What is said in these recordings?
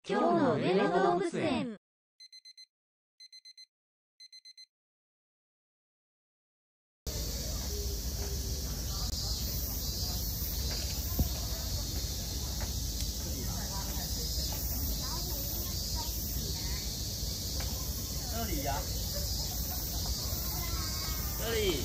今日の上野動物園。 这里呀，这里。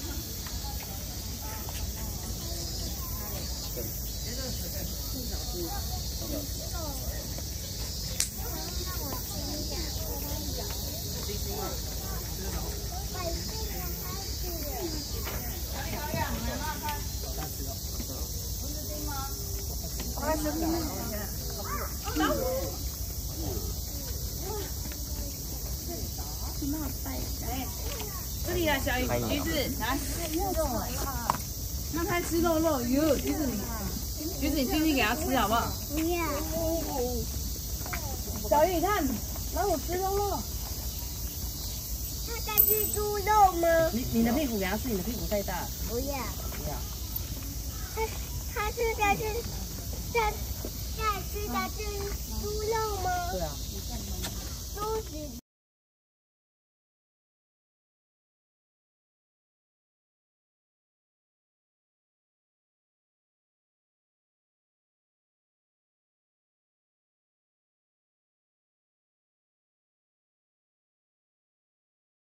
这里啊，小鱼橘子，来，让它吃肉肉。哟，橘子你进去给它吃好不好？ 不要。 小鱼，你看，让我吃肉肉。 它在吃猪肉吗？ 你的屁股给它吃，你的屁股太大。 不要。 不要。 它是在吃的是猪肉吗？ 对啊。 猪是。